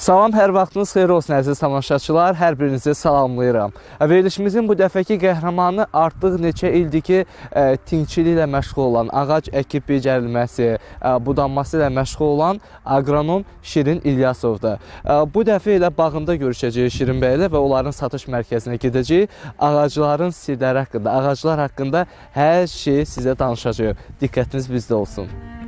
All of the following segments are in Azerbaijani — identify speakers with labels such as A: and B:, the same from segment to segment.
A: Salam, hər vaxtınız xeyir olsun əziz tamaşaçılar, hər birinizi salamlayıram. Verilişimizin bu dəfəki qəhrəmanı artıq neçə ildir ki, tingçiliklə məşğul olan, ağac əkib becərilməsi, budanması ilə məşğul olan aqronom Şirin İlyasovdur. Bu dəfə ilə bağında görüşəcəyik Şirin bəylə və onların satış mərkəzinə gedəcəyik. Ağacların sirləri haqqında, ağaclar haqqında hər şeyi sizə danışacağıq. Diqqətiniz bizdə olsun.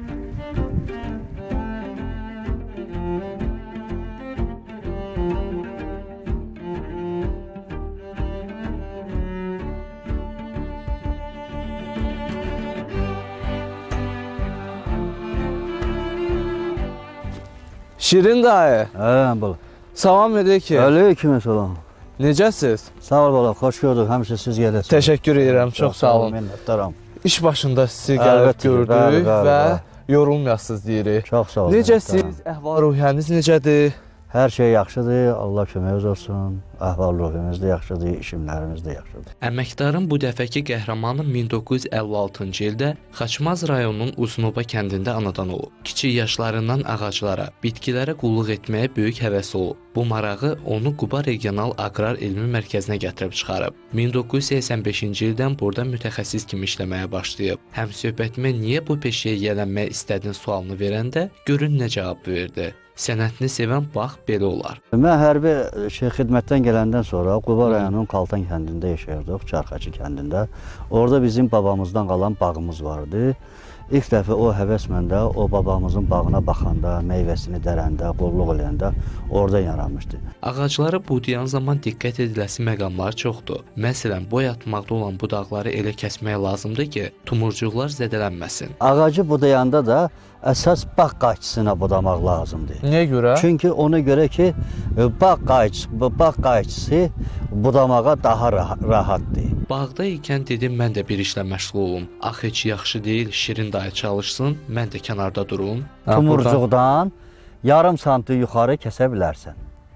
A: Şirin dayı.
B: Bala.
A: Salam edirik ki.
B: Aleyküm selam.
A: Necəsiz?
B: Sağ ol bala, xoş gördük. Həmişə siz gələsiniz.
A: Təşəkkür edirəm, çox sağ olun.
B: Minnətdaram.
A: İş başında sizi gəlib gördük və yorulmayasınız deyirik.
B: Çox sağ olun.
A: Necəsiz? Əhval-ruhiyyəniz necədir?
B: Hər şey yaxşıdır, Allah köməyiniz olsun. Əhval-ruhiyyəmiz də yaxşıdır, işimlərimiz də yaxşıdır.
C: Əməkdarın bu dəfəki qəhrəmanı 1956-cı ildə Xaçmaz rayonunun Uzunova kəndində anadan olub. Kiçik yaşlarından ağaclara, bitkilərə qulluq etməyə böyük həvəsi olub. Bu marağı onu Quba Regional Aqrar Elmi Mərkəzinə gətirib çıxarıb. 1985-ci ildən burada mütəxəssis kimi işləməyə başlayıb. Həmsöhbətimə niyə bu peşəyə yiyələnmək istədin sualını verəndə görün nə cavab verdi. Sənətini sevən bax belə olar.
B: Mən hərbi xidmətdən gələndən sonra Quba rayonunun Kaltan kəndində yaşayırdıq, Çarxaçı kəndində. Orada bizim babamızdan qalan bağımız vardı. İlk dəfə o həvəs məndə, o babamızın bağına baxanda, meyvəsini dərəndə, qulluq eləyəndə orada yaranmışdı.
C: Ağacları budayan zaman diqqət ediləsi məqamlar çoxdur. Məsələn, boy atmaqda olan budaqları elə kəsmək lazımdır ki, tumurcuqlar zədələnməsin.
B: Ağacı budayanda da əsas bağ qayçısına budamaq lazımdır.
A: Niyə görə?
B: Çünki ona görə ki, bağ qayçısı budamağa daha rahatdır.
C: Bağda ikən dedim mən də bir işlə məşğul olum. Ax heç yaxşı deyil, Şirin dayı çalışsın, mən də kənarda durum.
B: Tumurcuqdan yarım santim yuxarı kəsə bilərsən.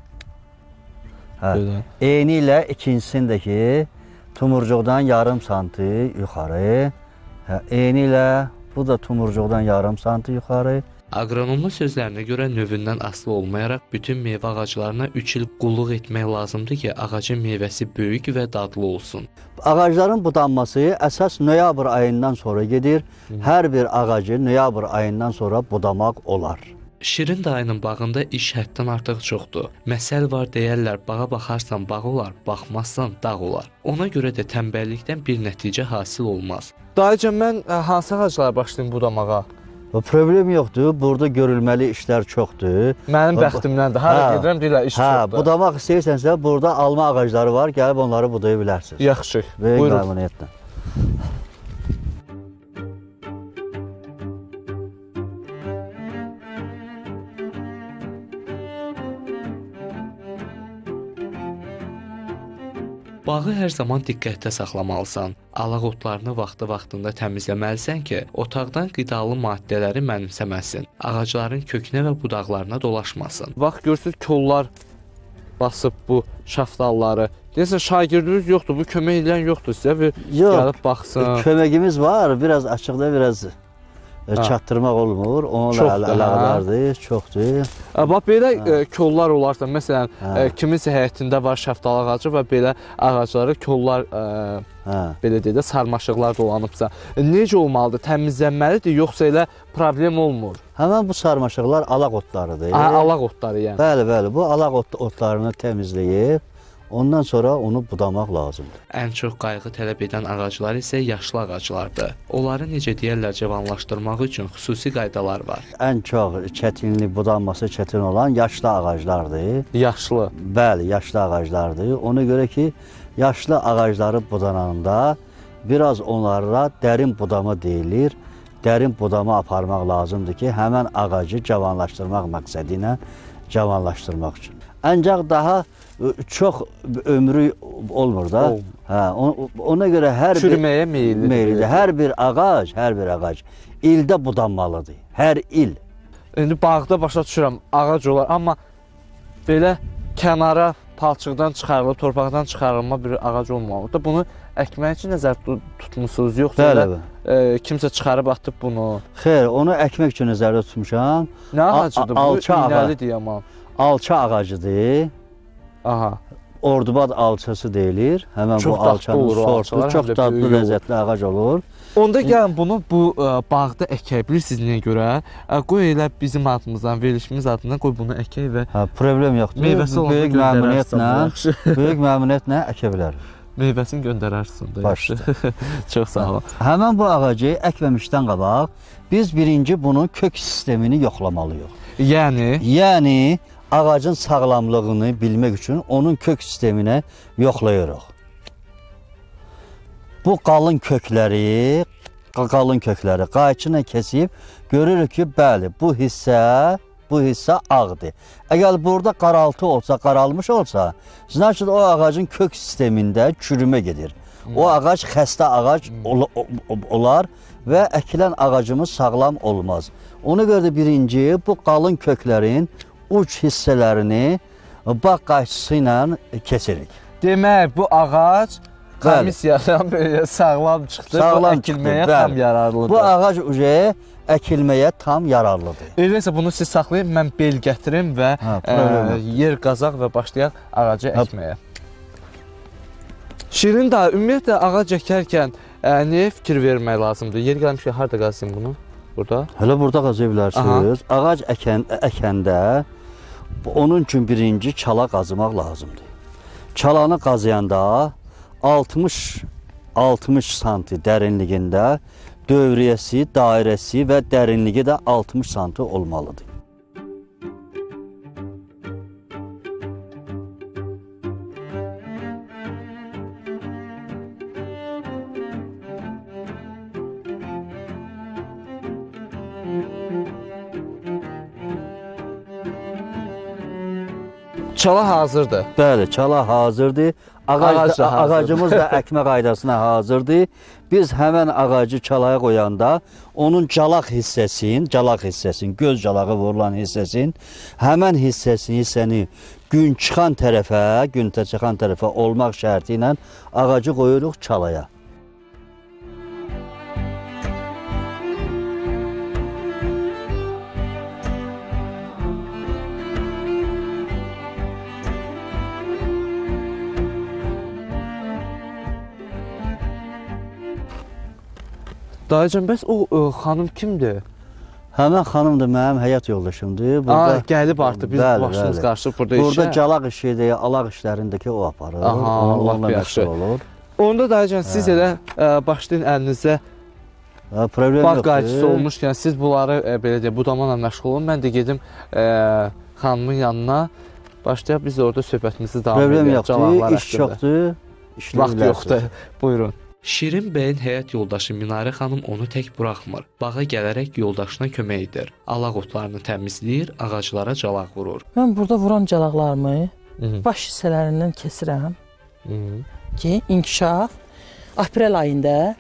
B: Eyni ilə ikincisindəki tumurcuqdan yarım santim yuxarı. Eyni ilə bu da tumurcuqdan yarım santim yuxarı.
C: Aqronomun sözlərinə görə növündən asılı olmayaraq bütün meyvə ağaclarına 3 il qulluq etmək lazımdır ki, ağacın meyvəsi böyük və dadlı olsun.
B: Ağacların budanması əsas noyabr ayından sonra gedir. Hər bir ağacı noyabr ayından sonra budamaq olar.
C: Şirin dayının bağında iş həddən artıq çoxdur. Məsəl var deyərlər, bağa baxarsan bağ olar, baxmazsan dağ olar. Ona görə də tənbəllikdən bir nəticə hasil olmaz.
A: Dayıcım, mən hansı ağaclara başlayayım budamağa?
B: Problem yoxdur, burada görülməli işlər çoxdur.
A: Mənim bəxtimdəndir, hara gedirəm deyirlər iş çoxdur.
B: Budamaq istəyirsənsə, burada alma ağacları var, gəlib onları budaya bilərsiniz.
A: Yaxşı, buyurun.
B: Məmnuniyyətlə.
C: Bağı hər zaman diqqətdə saxlamalısan. Alaq otlarını vaxtı-vaxtında təmizləməlisən ki, otaqdan qidalı maddələri mənimsəməsin. Ağacların kökünə və budaqlarına dolaşmasın.
A: Bax, görürsünüz, kollar basıb bu şaftalları. Deyəsən, şagirdiniz yoxdur, bu kömək edən yoxdur sizə, bir gəlib baxsın.
B: Köməyimiz var, biraz açıqda, biraz çatdırmaq olmur. Onunla əlaqədardır, çoxdur.
A: Bax, belə kollar olarsa, məsələn, kiminsə həyətində var şaftal ağacı və belə ağacları kollar, belə deyək də, sarmaşıqlar dolanıbsa, necə olmalıdır? Təmizlənməlidir, yoxsa elə problem olmur?
B: Həmən bu sarmaşıqlar alaq otlarıdır.
A: Alaq otları yəni.
B: Bəli, bəli, bu alaq otlarını təmizləyib, ondan sonra onu budamaq lazımdır.
C: Ən çox qayğı tələb edən ağaclar isə yaşlı ağaclardır. Onları necə deyərlər cavanlaşdırmaq üçün xüsusi qaydalar var. Ən
B: çox çətinlik, budanması çətin olan yaşlı ağaclardır.
A: Yaşlı?
B: Bəli, yaşlı ağaclardır. Ona görə ki, yaşlı ağacları budananda biraz onlara dərin budama deyilir. Dərin budama aparmaq lazımdır ki, həmən ağacı cavanlaşdırmaq məqsədi ilə cavanlaşdırmaq üçün. Ancaq daha çox ömrü olmur da. Ona görə
A: çürüməyə meyillidir.
B: Hər bir ağac ildə budanmalıdır. Hər il.
A: İndi bağda başa düşürəm, ağac olar, amma belə kənara palçıqdan çıxarılıb, torpaqdan çıxarılma bir ağac olmalıdır. Bunu əkmək üçün nəzərdə tutmusunuz, yoxsa kimsə çıxarıb atıb bunu?
B: Xeyr, onu əkmək üçün nəzərdə tutmuşam.
A: Nə ağacıdır bu? İynəlidir yaman.
B: alça ağacıdır.
A: Aha.
B: Ordubad alçası deyilir. Həmən
A: Çox
B: bu
A: dadlı
B: alçanın
A: olur o
B: sortu
A: alçalar,
B: çox
A: həm də
B: dadlı,
A: böyük olur.
B: ləzzətli ağac olur.
A: Onda gəlin bunu bu bağda əkək. Bilirsiniz niyə görə? Qoy elə bizim adımızdan, verilişimiz adından qoy bunu əkək və
B: Hə, problem yoxdur.
A: meyvəsi olanda
B: Böyük məmnuniyyətlə, böyük məmnuniyyətlə əkə bilərik.
A: meyvəsini göndərərsən də.
B: Başda.
A: Çox sağ olun.
B: Həmən bu ağacı əkməmişdən qabaq biz birinci bunun kök sistemini yoxlamalıyıq. Yəni ağacın sağlamlığını bilmək üçün onun kök sisteminə yoxlayırıq. Bu qalın kökləri qayçıyla kəsib görürük ki, bəli, bu hissə ağdır. Əgər burada qaraltı olsa, qaralmış olsa, значит o ağacın kök sistemində çürümə gedir. O ağac xəstə ağac olar və əkilən ağacımız sağlam olmaz. Ona görə də birinci bu qalın köklərin uç hissələrini bağ qayçısı ilə kesirik.
A: Demək, bu ağac komissiyadan belə sağlam çıxdı, bu əkilməyə tam yararlıdır.
B: Bu ağac əkilməyə tam yararlıdır.
A: Öyləysə bunu siz saxlayın, mən bel gətirim və yer qazaq və başlayaq ağacı əkməyə. Şirin da ümumiyyətlə ağac əkərkən nəyə fikir vermək lazımdır? Yer gəlmişkən harada qazıyım bunu? Burada?
B: Hələ burada qazıya bilərsiniz. Ağac əkəndə onun üçün birinci çala qazımaq lazımdır. Çalanı qazıyanda 60 santi dərinliyində dövriyyəsi, dairəsi və dərinliyi də 60 santi olmalıdır.
A: Çala hazırdır.
B: Bəli, çala hazırdır. Ağacımız da əkmə qaydasına hazırdır. Biz həmən ağacı çalaya qoyanda onun calaq hissəsini, göz calağı vurulan hissəsini, həmən hissəni gün çıxan tərəfə olmaq şərti ilə ağacı qoyuruq çalaya.
A: Dayıcan, bəs o xanım kimdir?
B: Həmən xanım da mənim həyat yoldaşımdır.
A: Gəlib artıq, biz başımız qarışıb burada işə.
B: Burada calaq işi, alaq işlərindəki o aparır.
A: Onunla yaxşı olur. Onda dayıcan, siz elə başlayın əlinizə bağ qayçısı olmuşkən, siz bunları belə deyək, budamaqla məşğul olun. Mən də gedim xanımın yanına, başlayaq biz orada söhbətimizi davam edək.
B: Problem yoxdur, iş çoxdur,
A: vaxt yoxdur. Buyurun.
C: Şirin bəyin həyat yoldaşı Minarə xanım onu tək buraxmır. Bağa gələrək yoldaşına kömək edir. Alaq otlarını təmizləyir, ağaclara calaq vurur.
D: Mən burada vuran calaqlarımı baş hissələrindən kesirəm ki, inkişaf aprel ayında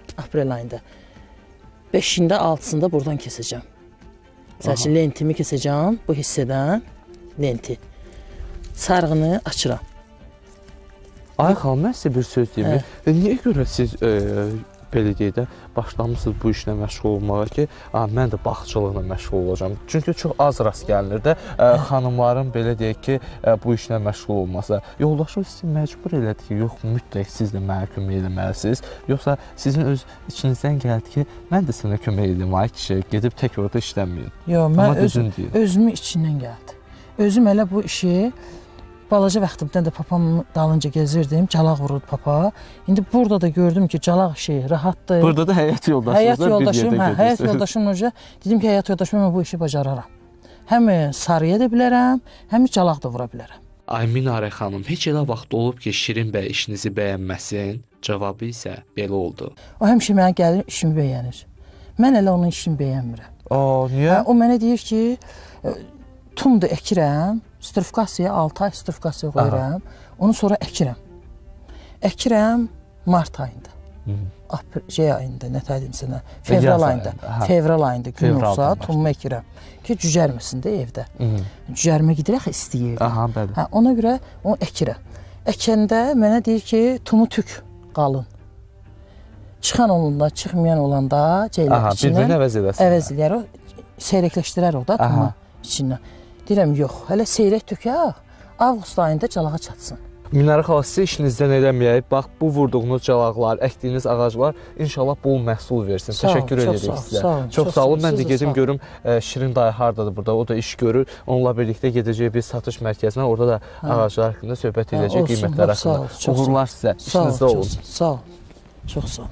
D: 5-də, 6-sında buradan kesəcəm. Məsələn, lentimi kesəcəm bu hissədən, lenti. Sarğını açıram.
A: Ay xanım, mən sizə bir söz deyim. Niyə görə siz belə deyək də başlamısınız bu işlə məşğul olmağa ki, mən də bağçılıqla məşğul olacağam. Çünki çox az rast gəlinir də xanımların belə deyək ki, bu işlə məşğul olması. Yoldaşınız sizi məcbur elədi ki, yox, mütləq siz də mənə kömək eləməlisiniz. Yoxsa sizin öz içinizdən gəldi ki, mən də sənə kömək edeyim, ay kişi, gedib tək orada işləməyin.
D: Yox, mən özümü içindən gəldi. Özüm elə bu işi balaca vaxtımdan da papamın dalınca gezirdim, calaq vururdu papa. İndi burada da gördüm ki, calaq işi rahatdır.
A: Burada da həyat yoldaşınızla bir yerdə gedirsiniz.
D: Həyat yoldaşım önce dedim ki, həyat yoldaşım mən bu işi bacararam. Həm sarıya da bilərəm, həm calaq da vura bilərəm.
C: Ay Minarə xanım, heç elə vaxt olub ki, Şirin bəy işinizi bəyənməsin? Cavabı isə belə oldu.
D: O həmişə mənə gəlir, işimi bəyənir. Mən elə onun işini bəyənmirəm.
A: Niyə?
D: O mənə deyir ki, tum da əkirəm, strifkasiya 6 ay strifkasiya qoyuram, onu sonra əkirəm. Əkirəm mart ayında, ayında, nə tədim sənə, fevral ayında gün olsa tumumu əkirəm ki, cücərməsin də evdə. Cücərmə gidir axı istəyir. Ona görə onu əkirəm. Əkəndə mənə deyir ki, tumu tük qalın. Çıxan olanda, çıxmayan olanda
A: bir-birini əvəz edəsin.
D: Əvəz edər o, seyrəkləşdirər o da tumu içindən. Deyirəm, yox, hələ seyrək tökək, avqust ayında calağa çatsın.
A: Minara xala, sizi işinizdən eləməyək. Bax, bu vurduğunuz calaqlar, əkdiyiniz ağaclar inşallah bol məhsul versin. Təşəkkür edirik sizə. Çox sağ olun. Mən də gedim görüm Şirin dayı hardadır burada. O da iş görür. Onunla birlikdə gedəcək bir satış mərkəzinə. Orada da ağaclar haqqında söhbət edəcək, qiymətlər haqqında. Uğurlar sizə. İşinizdə olun.
D: Sağ ol. Çox sağ ol.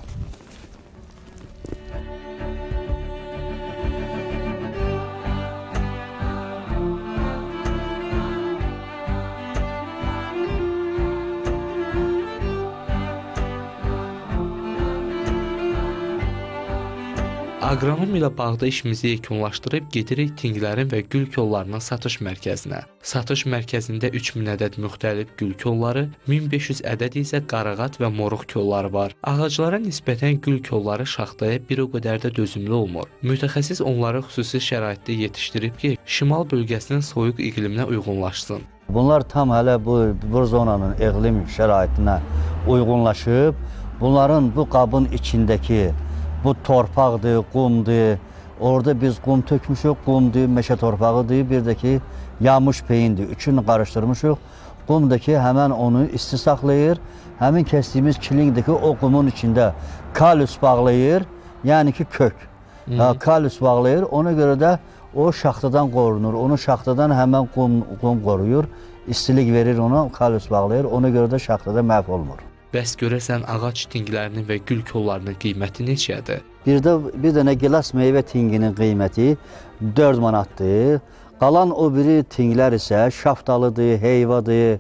C: Aqronom ilə bağda işimizi yekunlaşdırıb gedirik tinglərin və gül kollarının satış mərkəzinə. Satış mərkəzində 3000 ədəd müxtəlif gül kolları, 1500 ədəd isə qarağat və moruq kolları var. Ağaclara nisbətən gül kolları şaxtaya bir o qədər də dözümlü olmur. Mütəxəssis onları xüsusi şəraitdə yetişdirib ki, şimal bölgəsinin soyuq iqliminə uyğunlaşsın.
B: Bunlar tam hələ bu zonanın iqlim şəraitinə uyğunlaşıb, bunların bu qabın içindəki bu torpaqdır, qumdur. Orada biz qum tökmüşük, qumdur, meşə torpağıdır, bir də ki, yanmış peyindir. Üçünü qarışdırmışıq. Qum da ki, həmən onu isti saxlayır. Həmin kəsdiyimiz kilingdəki o qumun içində kalius bağlayır, yəni ki, kök. Kalius bağlayır, ona görə də o şaxtadan qorunur. Onu şaxtadan həmən qum qoruyur, istilik verir ona, kalius bağlayır. Ona görə də şaxtada məhv olmur.
C: Bəs görəsən ağac tinglərinin və gül kollarının qiyməti neçədir?
B: Bir dənə gilas meyvə tinginin qiyməti 4 manatdır. Qalan o biri tinglər isə şaftalıdır, heyvadır,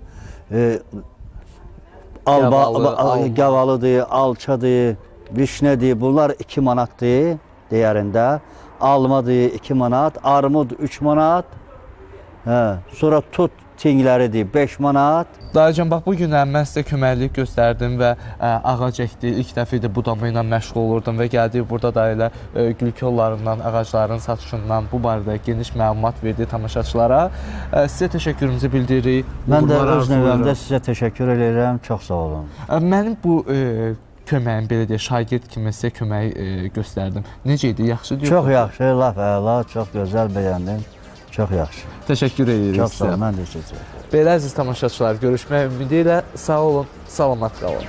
B: gavalıdır, alçadır, vişnədir. Bunlar 2 manatdır deyərində. Almadır 2 manat, armud 3 manat. Sonra tut tingləridir 5 manat.
A: Dayıcan, bax, bu günlər mən sizə köməklik göstərdim və ağac əkdi. İlk dəfə də budama ilə məşğul olurdum və gəldik burada da elə gül kollarından, ağacların satışından bu barədə geniş məlumat verdi tamaşaçılara. Sizə təşəkkürümüzü bildiririk.
B: Mən də öz növbəmdə sizə təşəkkür edirəm. Çox sağ olun.
A: Mənim bu köməyim, belə deyək, şagird kimi sizə kömək göstərdim. Necə idi? Yaxşı deyil?
B: Çox yaxşı, laf əla, çox gözəl bəyəndim. Çox yaxşı.
A: Təşəkkür edirik sizə.
B: Çox sağ olun, mən də sizə.
A: Belə əziz tamaşaçılar, görüşmək ümidi ilə sağ olun, salamat qalın.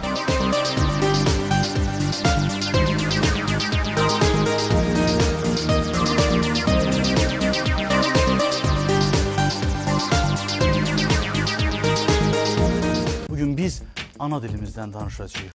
E: Bugün biz ana dilimizdən danışacağıq.